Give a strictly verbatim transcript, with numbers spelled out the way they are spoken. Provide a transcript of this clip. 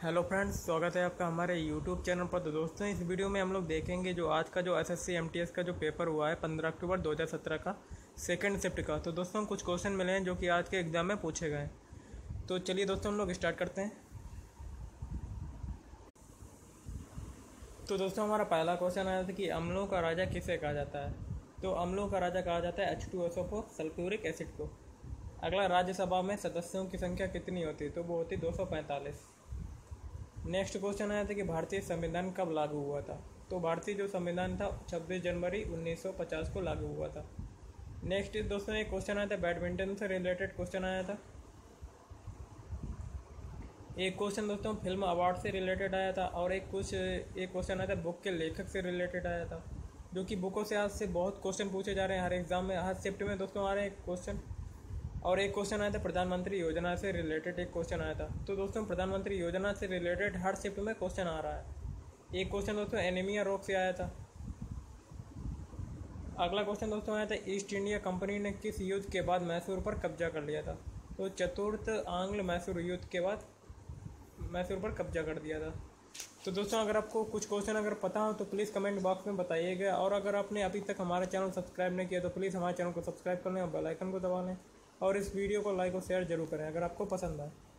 Hello friends, स्वागत है आपका हमारे यूट्यूब चैनल पर। तो दोस्तों, इस वीडियो में हम लोग देखेंगे जो आज का जो एसएससी एमटीएस का जो पेपर हुआ है पंद्रह अक्टूबर दो हज़ार सत्रह का सेकंड शिफ्ट का। तो दोस्तों कुछ क्वेश्चन मिले हैं जो कि आज के एग्ज़ाम में पूछे गए हैं। तो चलिए दोस्तों हम लोग स्टार्ट करते हैं। तो दोस्तों हमारा पहला क्वेश्चन आया था कि अम्लों का राजा किसे कहा जाता है। तो अम्लों का राजा कहा जाता है H two S O four sulphuric acid को। अगला, राज्यसभा में सदस्यों की संख्या कितनी होती है। तो वो होती दो सौ पैंतालीस। नेक्स्ट क्वेश्चन आया था कि भारतीय संविधान कब लागू हुआ था। तो भारतीय जो संविधान था छब्बीस जनवरी उन्नीस सौ पचास को लागू हुआ था। नेक्स्ट दोस्तों एक क्वेश्चन आया था बैडमिंटन से रिलेटेड क्वेश्चन आया था। एक क्वेश्चन दोस्तों फिल्म अवार्ड से रिलेटेड आया था और एक कुछ एक क्वेश्चन आया था बुक के लेखक से रिलेटेड आया था। जो कि बुकों से आज से बहुत क्वेश्चन पूछे जा रहे हैं हर एग्जाम में। हर शिफ्ट में दोस्तों आ रहे हैं क्वेश्चन। और एक क्वेश्चन आया था प्रधानमंत्री योजना से रिलेटेड एक क्वेश्चन आया था। तो दोस्तों प्रधानमंत्री योजना से रिलेटेड हर शिफ्ट में क्वेश्चन आ रहा है। एक क्वेश्चन दोस्तों एनीमिया रोग से आया था। अगला क्वेश्चन दोस्तों आया था ईस्ट इंडिया कंपनी ने किस युद्ध के बाद मैसूर पर कब्जा कर लिया था। तो चतुर्थ आंग्ल मैसूर युद्ध के बाद मैसूर पर कब्जा कर दिया था। तो दोस्तों अगर आपको कुछ क्वेश्चन अगर पता हो तो प्लीज़ कमेंट बॉक्स में बताइएगा। और अगर आपने अभी तक हमारा चैनल सब्सक्राइब नहीं किया तो प्लीज़ हमारे चैनल को सब्सक्राइब कर लें और बेल आइकन को दबा लें। और इस वीडियो को लाइक और शेयर जरूर करें अगर आपको पसंद आए।